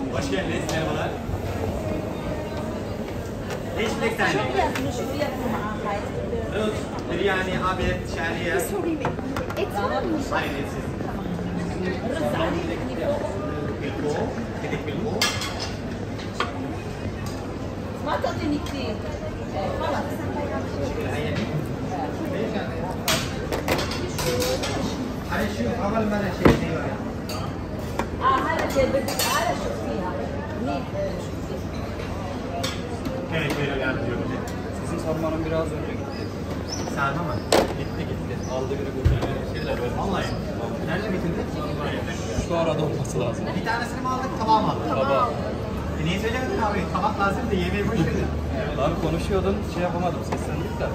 Hoş geldiniz, merhabalar. Değişmek tane. Rut, biryani, abet, şariye. Et var mı? Hayır, etsiz. Bilko, dedik bilko. ما تعطيني كثير خلص هاي شو أول مرة شيء هذا اللي بدك تعال شوف فيها منيح شوف فيها. Evet, böyle yardımcı olacak. Sizin sarmanın biraz önce gitti. Sarma mı? Gitti. Aldı biri götürdü. Şeyler böyle. Vallahi. Nerede bitirdi? Şu arada olması lazım. Bir tanesini mi aldık, tabağı mı aldık? Tabağı. Niye söylemedin abi? Tabak lazım da yemeği boş verin. Abi konuşuyordun, şey yapamadım, seslendik de.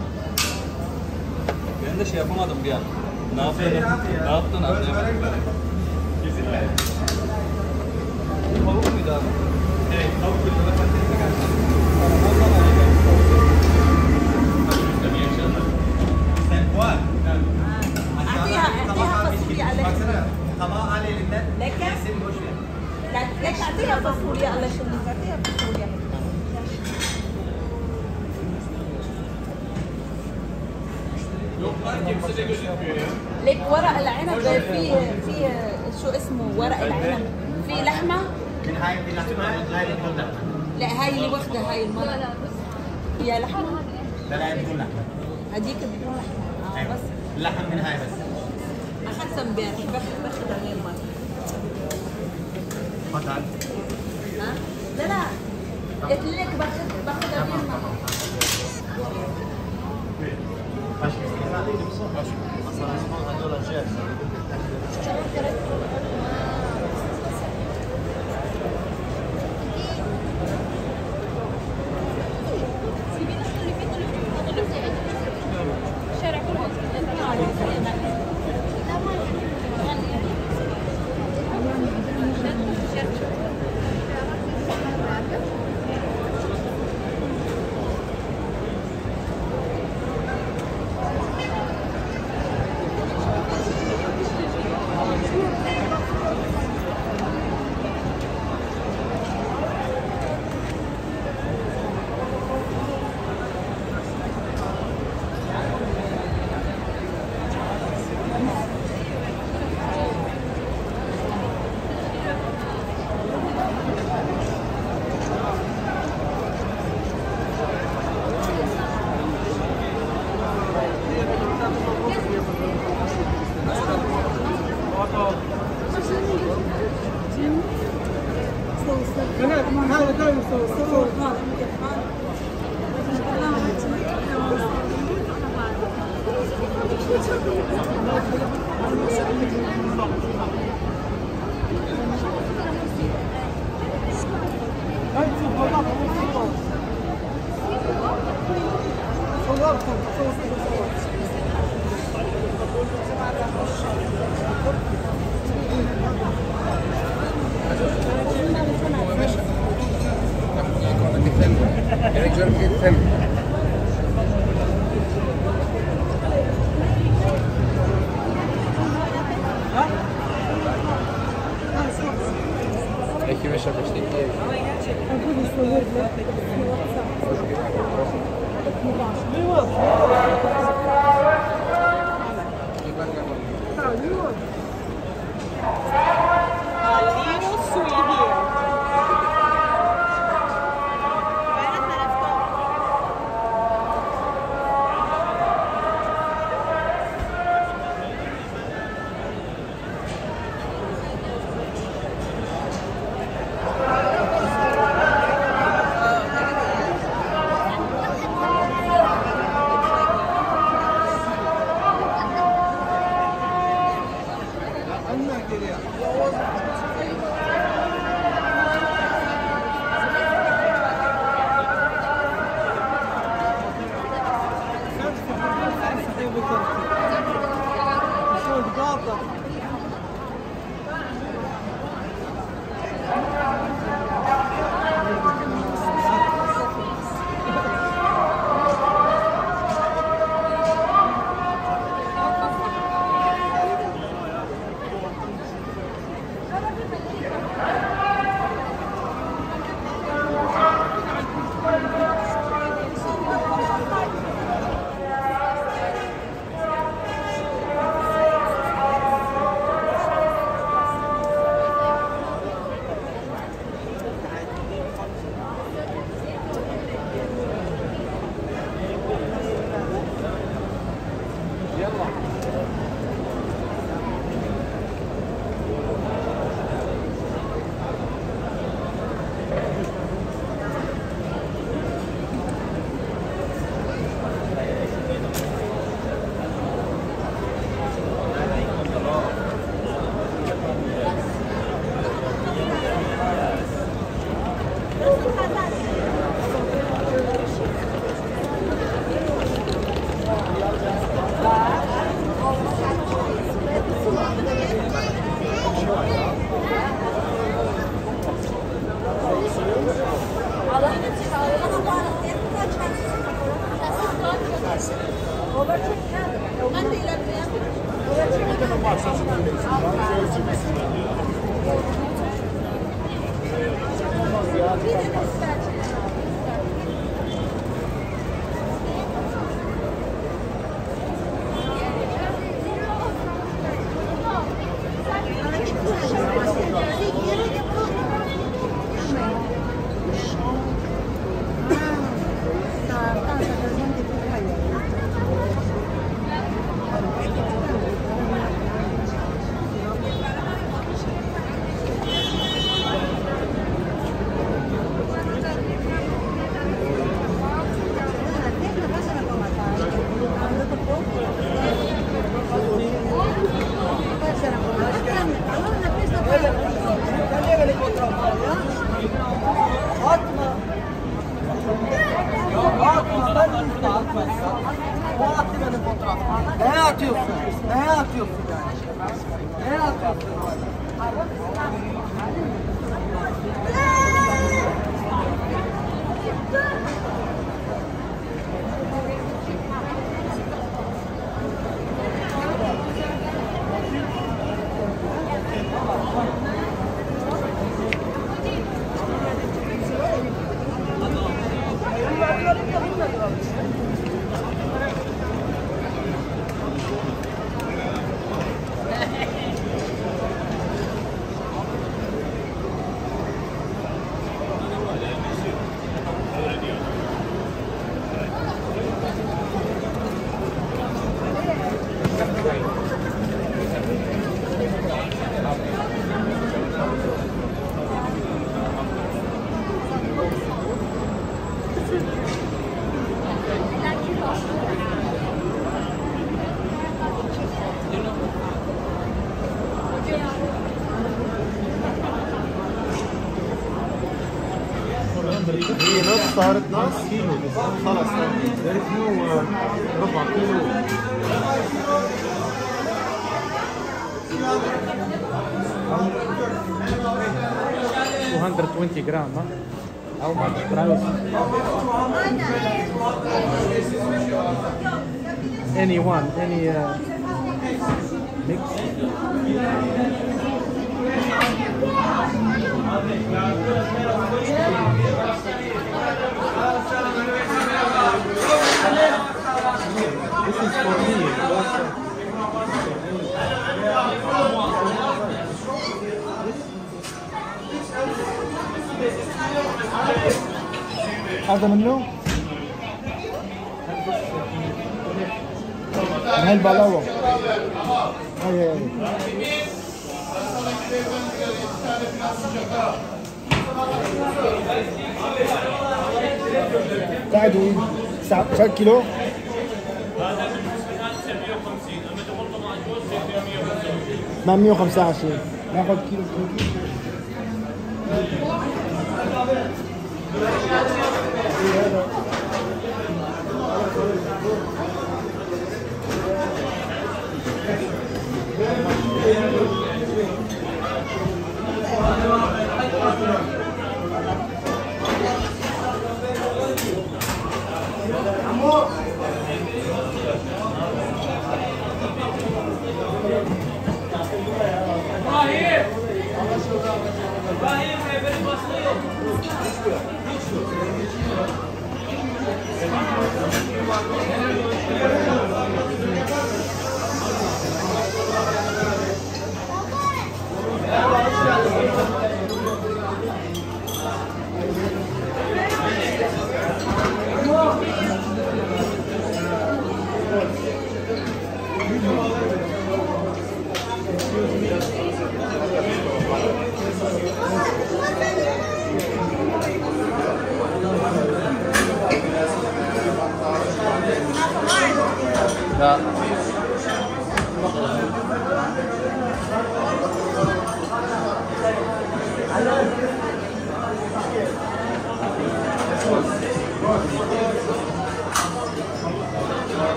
Ben de şey yapamadım bir an. Ne yaptın? Ne yaptın abi? Kesinlikle. Tavuk muydu abi? Evet, tavuk kuyruğunda patatesle karşı. Ondan alayım. Sen puan. أعطيها فاصوليا على Baksana, tabağı al elinden. Leke? Yesin boş ver. ليش أعطيها فاصوليا على شنو أعطيها فاصوليا ليك ورق العنب فيه شو اسمه ورق العنب فيه لحمة من هاي اللحمة هاي بدون لحمة. لا هاي اللي واخدة هاي المرة فيها لحمة لا بدون لحمة. هديك بدون لحمة أيوة. بس اللحم من هاي بس. أخذتها امبارح باخدها هاي المرة فضل. ها؟ لا قلت لك باخدها هاي المرة Peki ve şakasındaki هي نص صارت نص كيلو خلص كيلو ربع كيلو. $220 grams, huh? How much price? Any one, any mix? This is for me. هذا منه؟ من هالبلاوة. هاي. قاعدوا 9 كيلو. مع 125 ناخذ كيلو. لا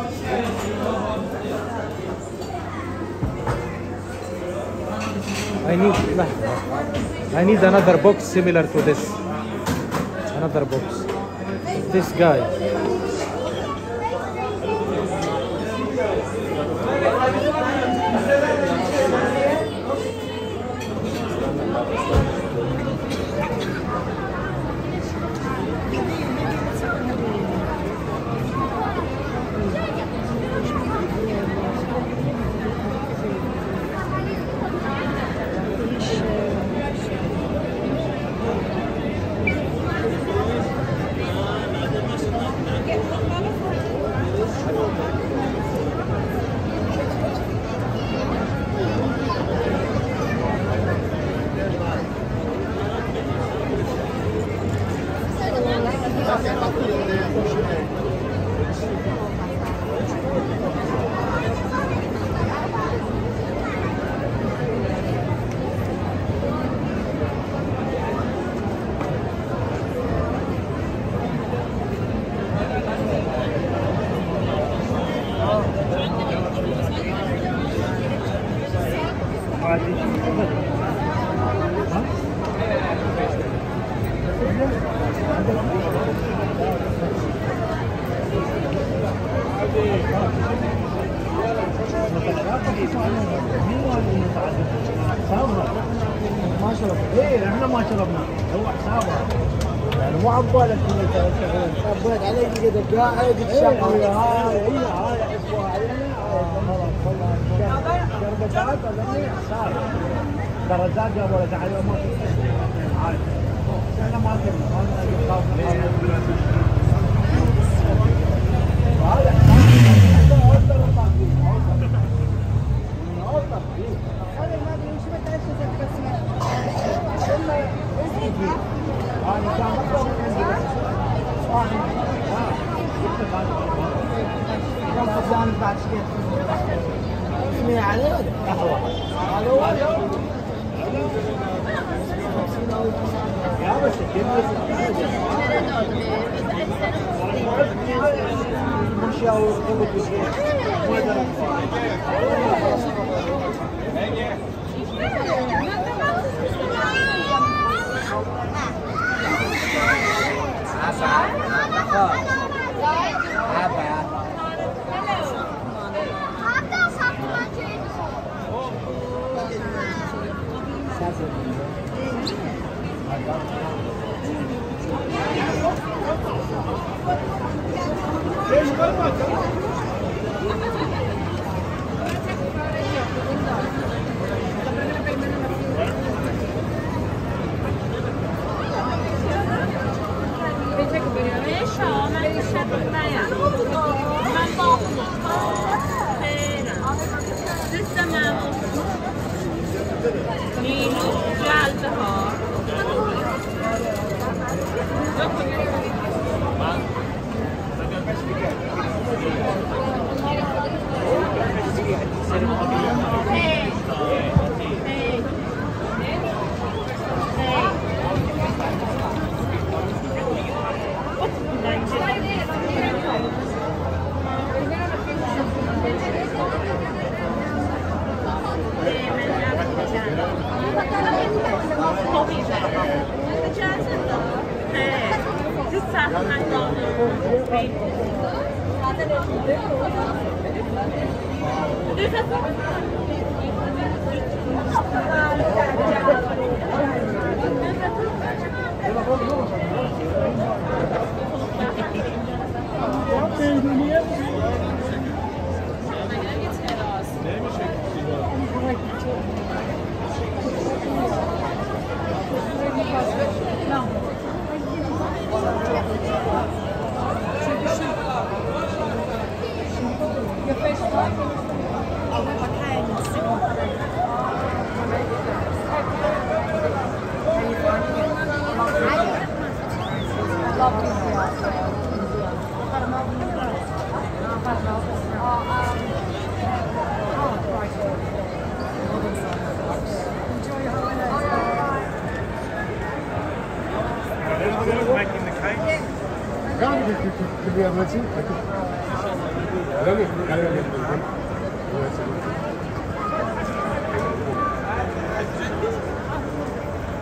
I I need another box similar to this. Another box. This guy. ما شرب ايه احنا ما شربنا هو حسابه يعني مو عبالك انك تشتغل عبالك عليك كذا قاعد تشتغل هاي عفوا علينا خلاص والله شربتات ولا حساب درجات يا ولد على ما عارف احنا ما كنا اسمي علي قهوة يا بس مشاور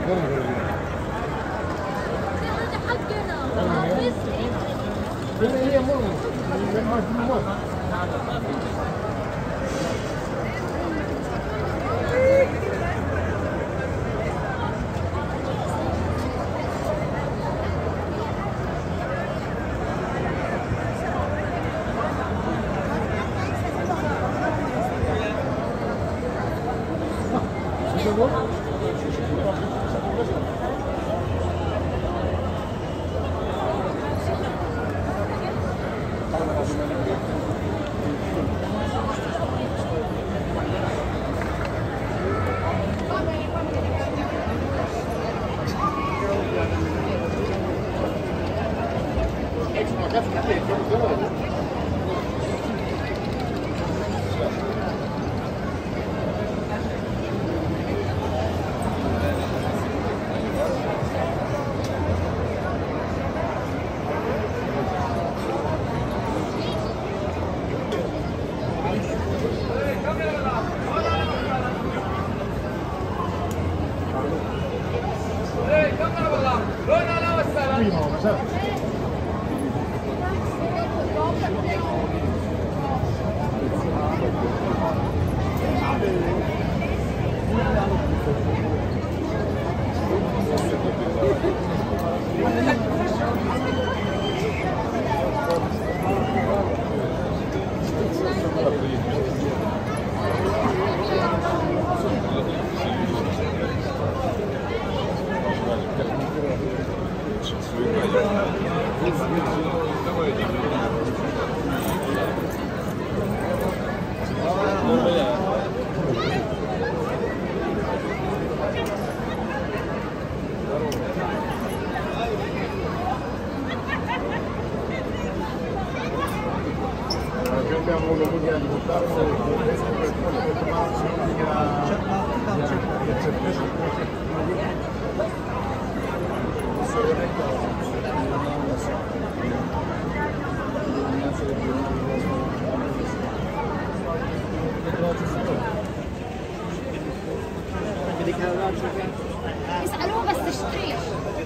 اسألوه بس تشتري.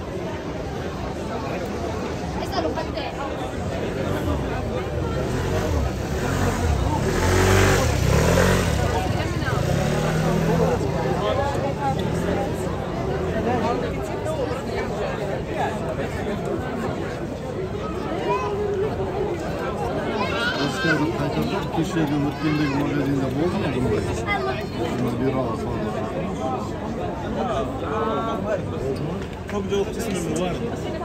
اسألوا فتاة. Askerlik kaytardık, kişiye gömürtliğinde gümürlediğinde bozmadı mı? Bunlar bir ağız fazla. Çok çok kısmı var.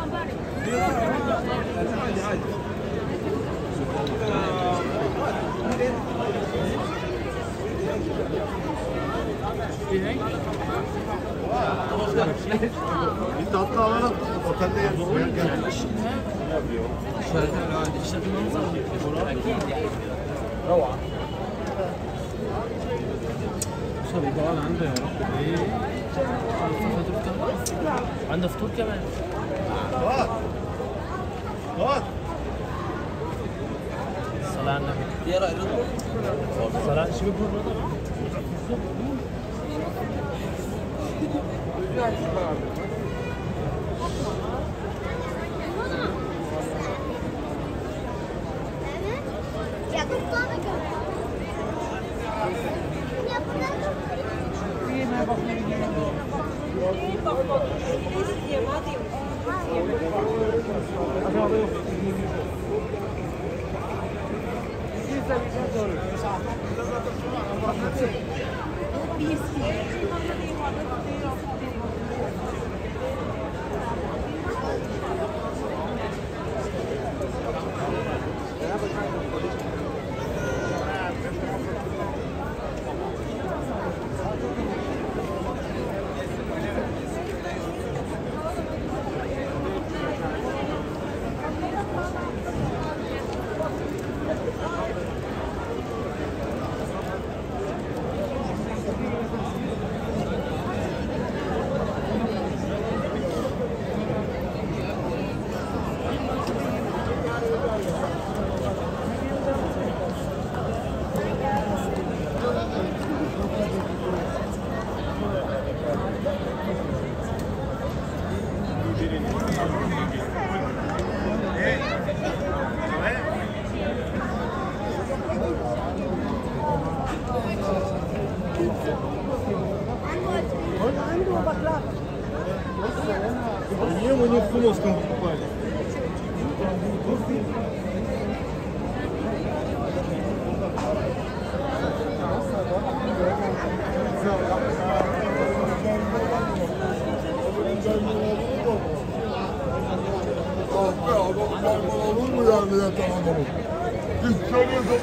Bir tatlı alalım. Otelde yeriz. روعة. صار يقعد عنده يا رب ايه؟ عنده فطور كمان. الصلاة على النبي. يا رأي الصلاة شو بيقول frumos când după aia. Olur mu yani millet tamamını? Biz söylüyoruz.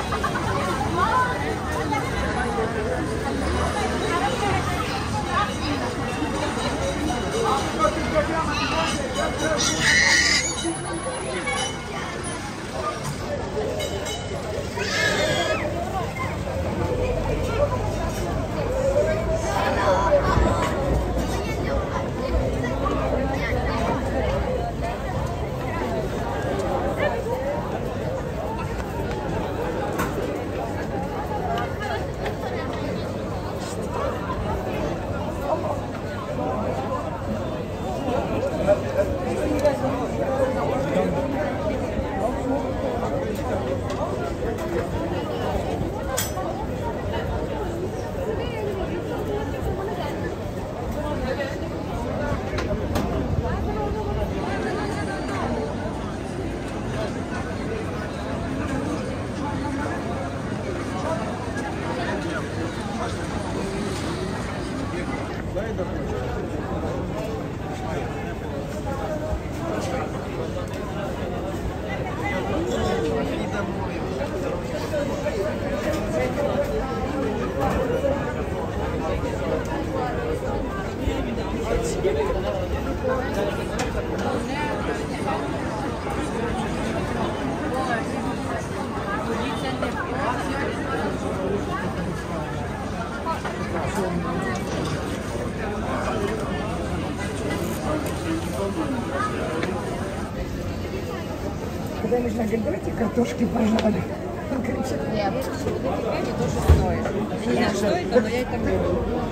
Когда нужно говорить, давайте картошки пожарим. Он кричит, нет. Они тоже стоят. Я не знаю, что это, но я это беру.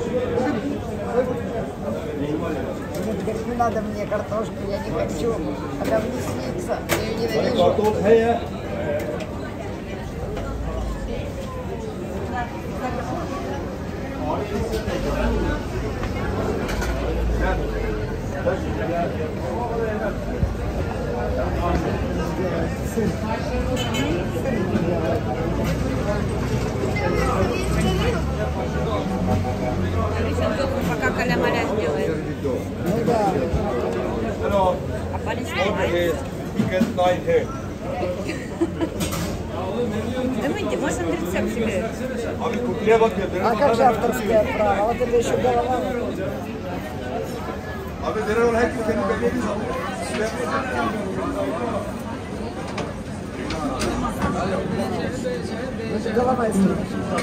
Он говорит, не надо мне картошку, я не хочу. Она мне снится, я ее ненавижу. Пока каля-маля сделает. Ну да. А Полин снимает. Давайте, можно рецепт себе. А как же авторское право? Вот это еще голова. Abi Zerol herkes senin bebeğini alıyor. Голова изменится.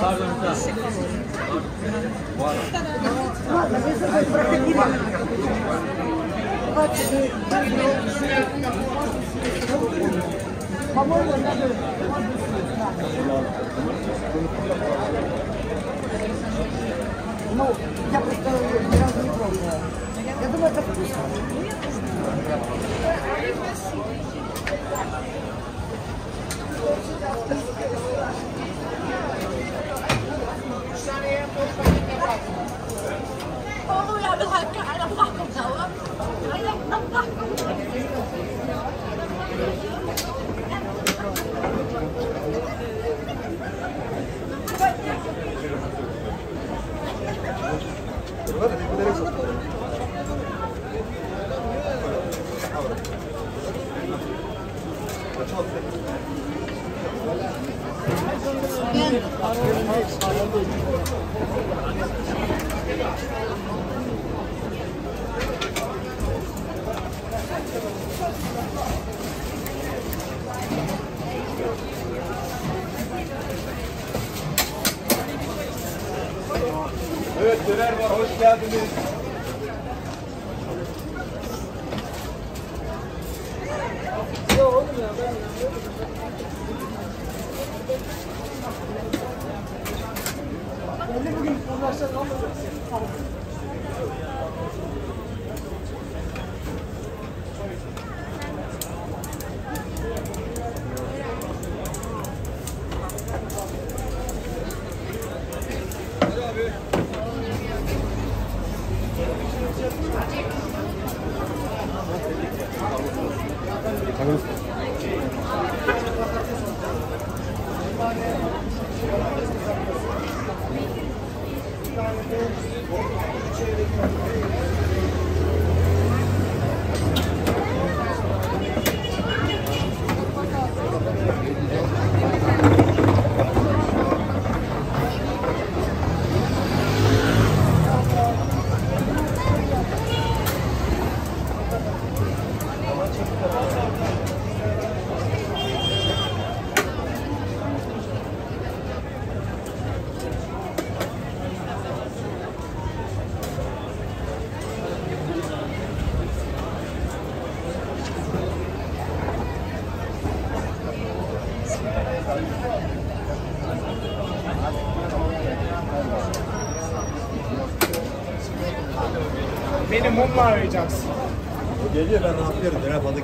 Ладно, мы с тобой проходили. 20 минут. По-моему, надо... Ну, я просто ни разу не пробовала. Я думаю, это вкусно. Evet, döner var, hoş geldiniz. Beni mumla arayacaksın. O geliyor ben ne yapıyorum? Ben yapmadık.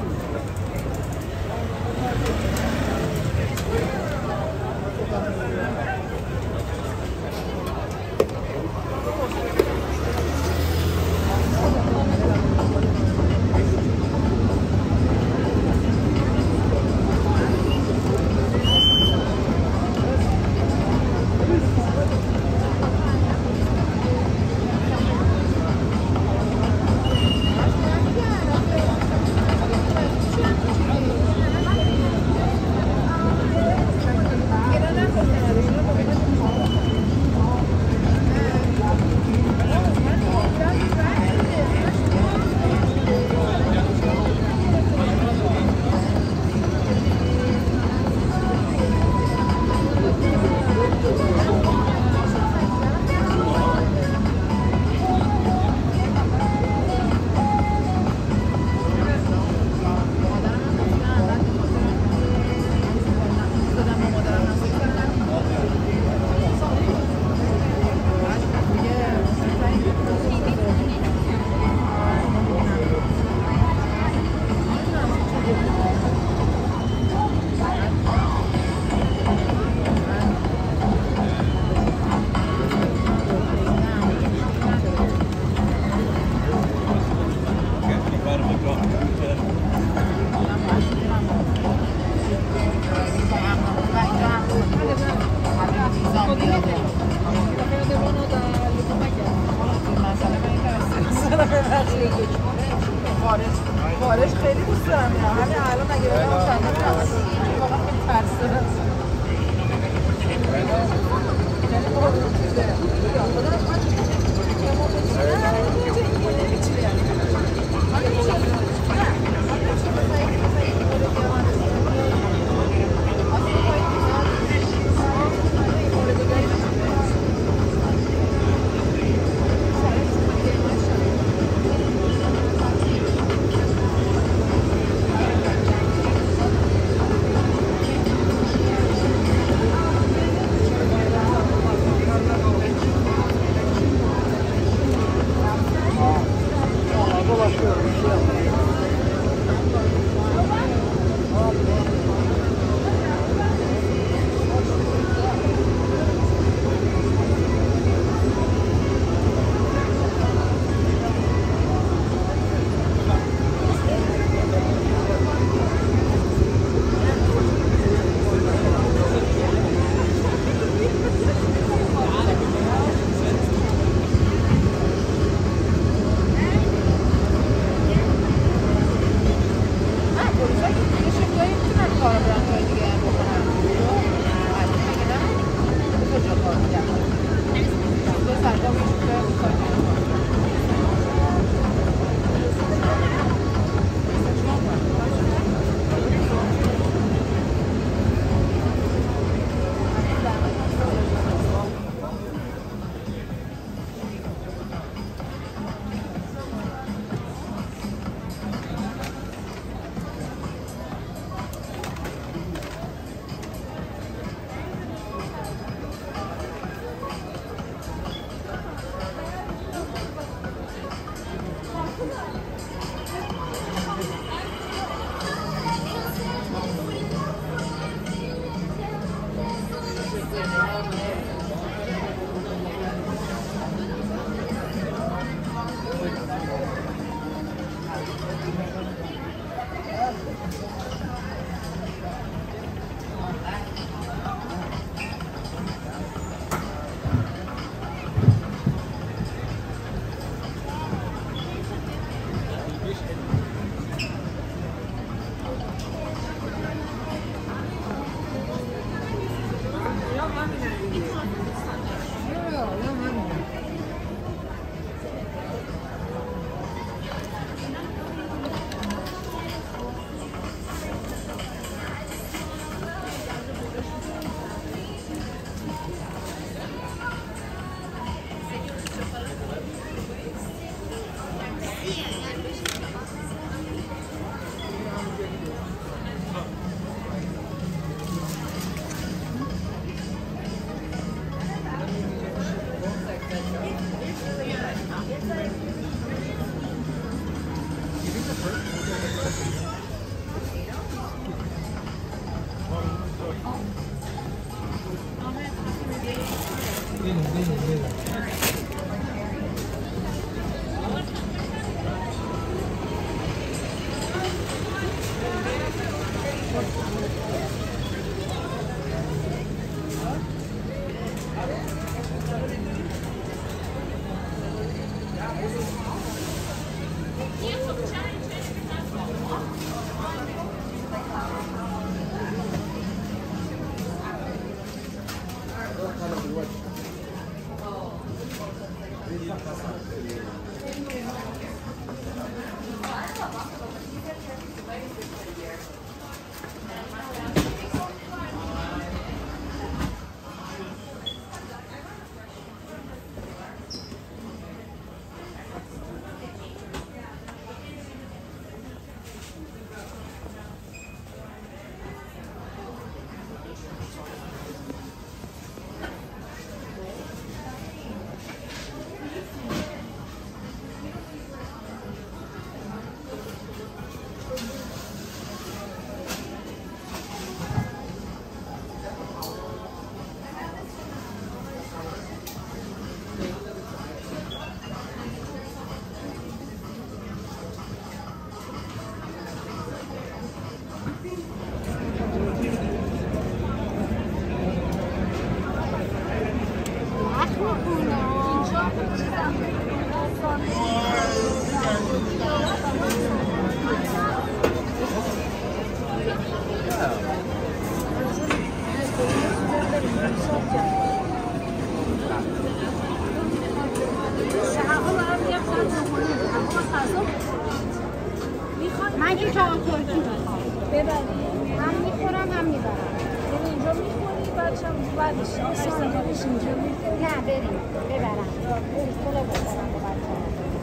من که چهار ترکی ببرید هم میخورم هم میبرم اینجا میخوری بعدش اینجا نه بریم ببرم پول ببرم به بچه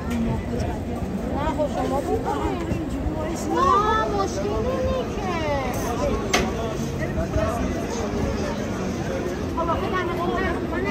نه خب شما بکنید نه مشکلی نیست خب آخه دمه من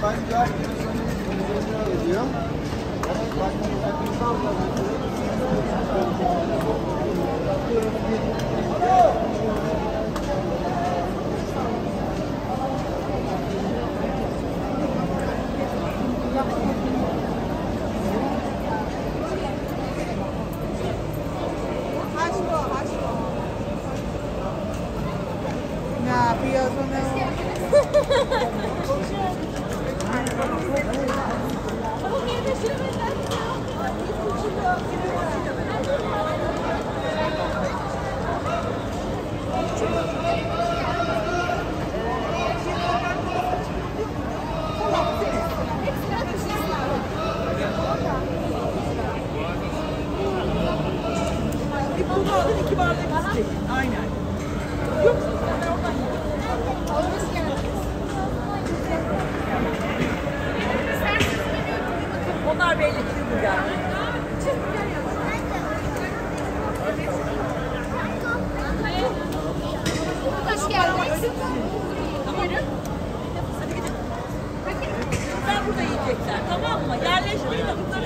نه پیازو İki bardak istek. Aynen. Onlar belli ki bu yani. Hoş geldiniz. Buyurun. Hadi gidin. Bunlar burada yiyecekler, tamam mı? Yerleşmeyin de bunları.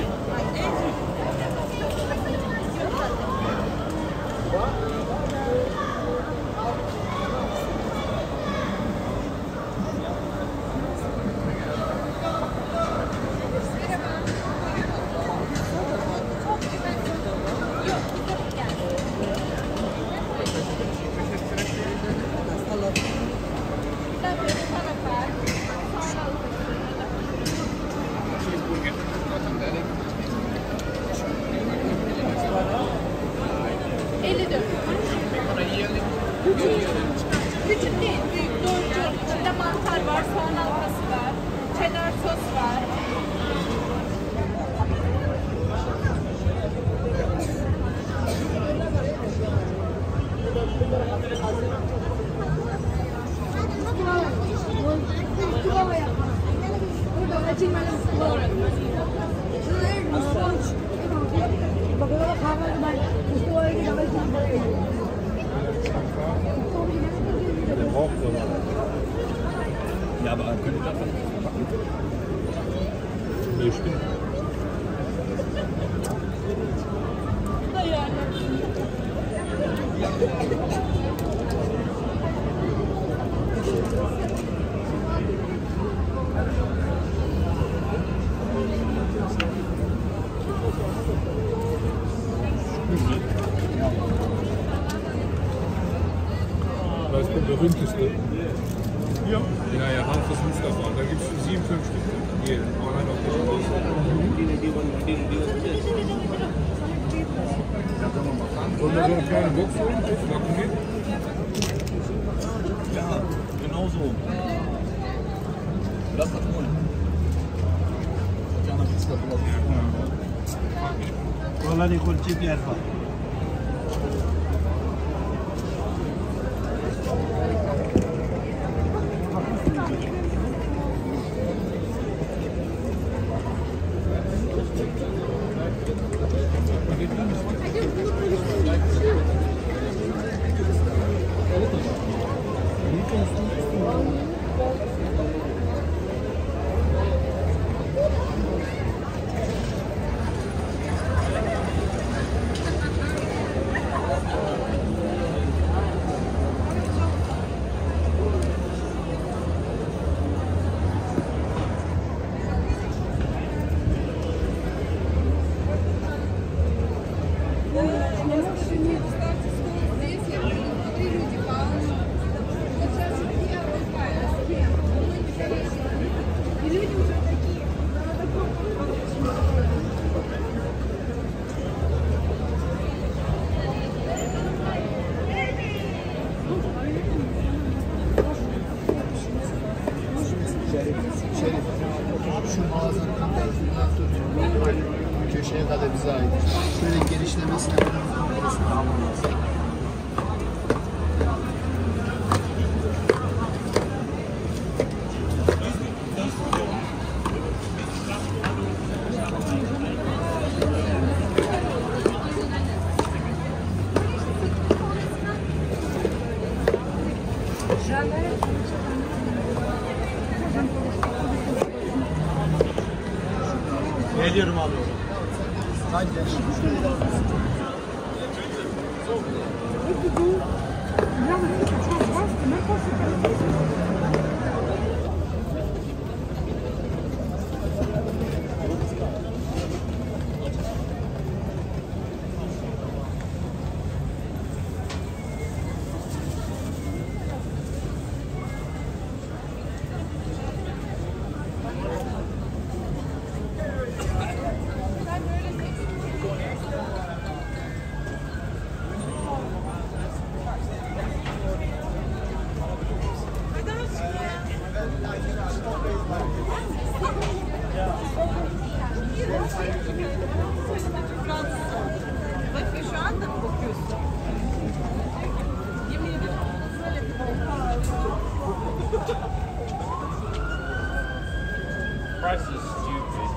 Küçük değil, büyük, doyurucu. İçinde mantar var, soğan halkası var, cheddar sos var. Ja, aber könnte ich davon packen? Nee, stimmt. Das ist der berühmteste. Ja. Ja, ja, Hanfes Mustafa. Da gibt es 7, 5 Stück. Hier, aber halt auch Wollen wir so eine kleine Box holen? Backen wir? Ja, genau so. Lass das holen. والله يكون جيب لي أربعة. Şu mağazanın köşeye kadar bize ait. Şöyle genişlemesine burası daha lazım. Geliyorum abi. Bakın şu anda mı bakıyorsun? Yemin ederim. Price is stupid.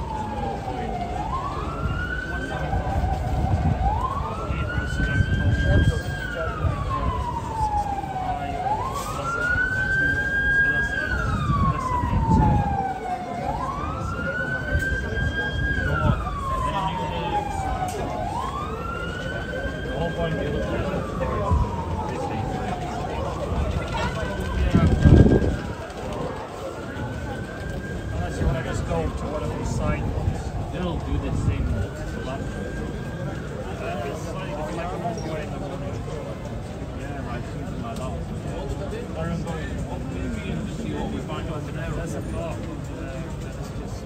Unless you want to just go to one of these side ones, they'll do the same lap. It's like a motorway in the morning. Yeah, like something like that. Or I'm going, maybe you just see what we find over there. There's a car over there. That's just.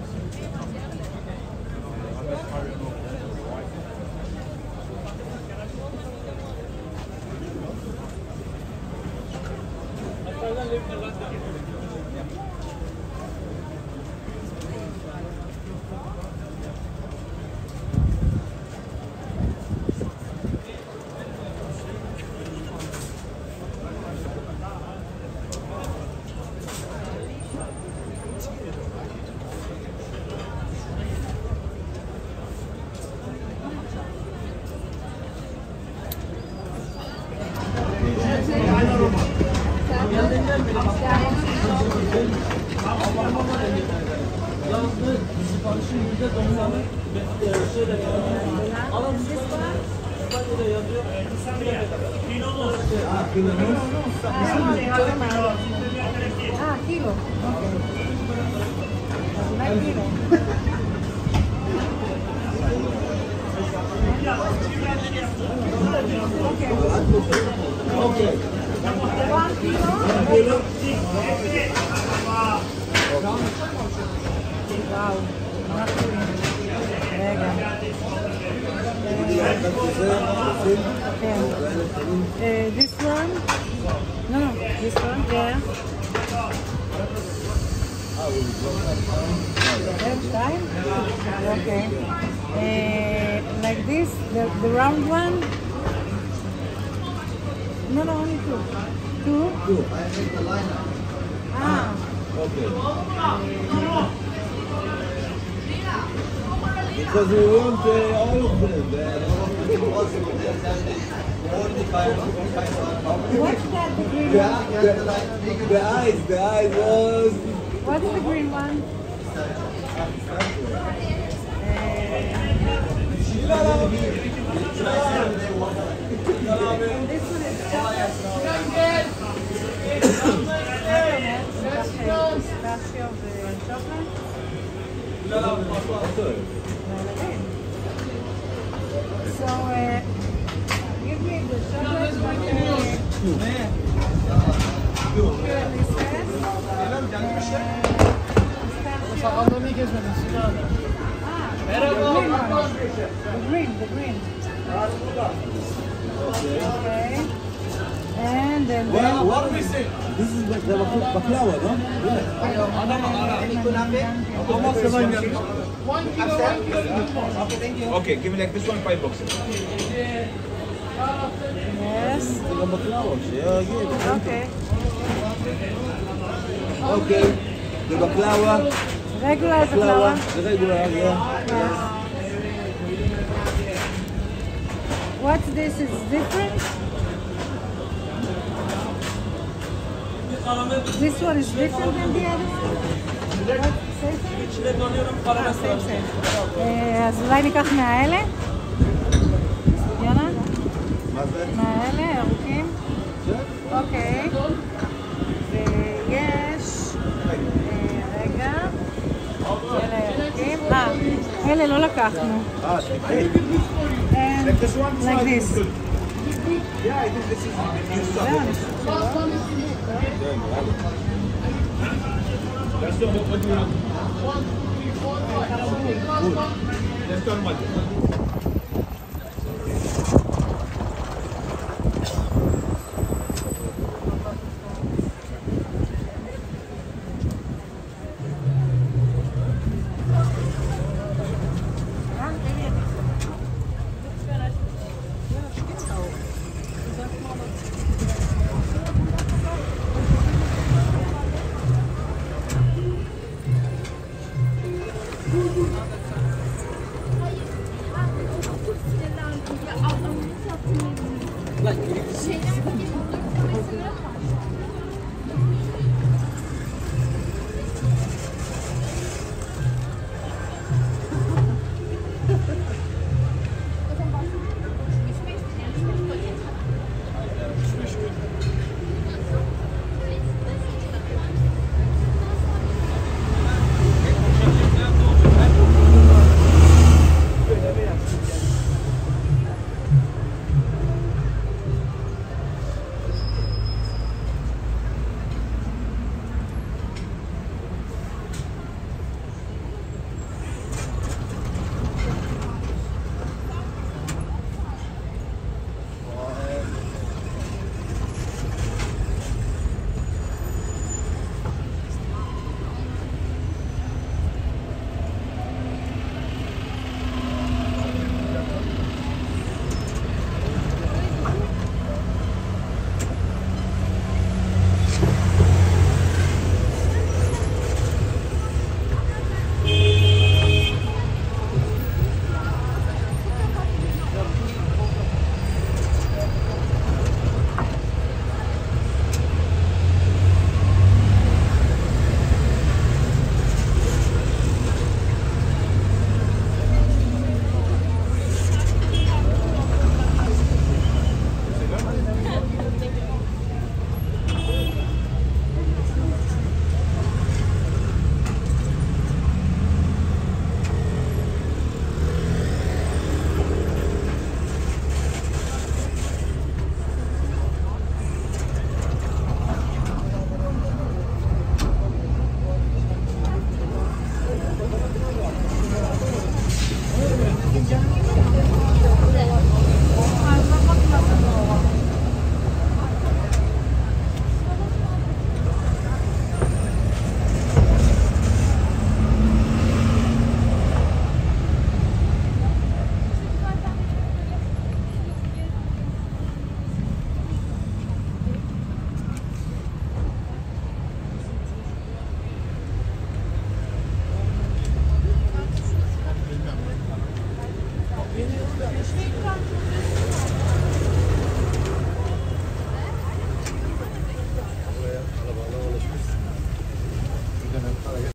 I'm just carrying over there. Ah, kilo. Okay. Kilo. Okay. 1 kilo. Wow. This one? No, this one, yeah. Every time? Okay. Like this, the round one? No, only two. Two? Two. I take the lineup. Ah. Okay. Because we want all of them. What's that, the green one? The eyes was... What is the green one? This one is chocolate. Pistachio with chocolate. So, give me the chocolate the green. Okay. And then what we say? This is the baklava, no? Okay, give me like this one, 5 boxes. yes. Okay. Okay. The baklava. Regular baklava. The regular, yeah. Yes. What's this is different? This one is different than the other one? What? Say something? אז אולי ניקח מהאלה? יונה? מהאלה, ארוכים? אוקיי. ויש... רגע. אלה ארוכים. אלה לא לקחנו. And like this. Yeah, I think this is זהו, אני חושבת שלא. That's the what do you want? Good. Let's turn one. Şey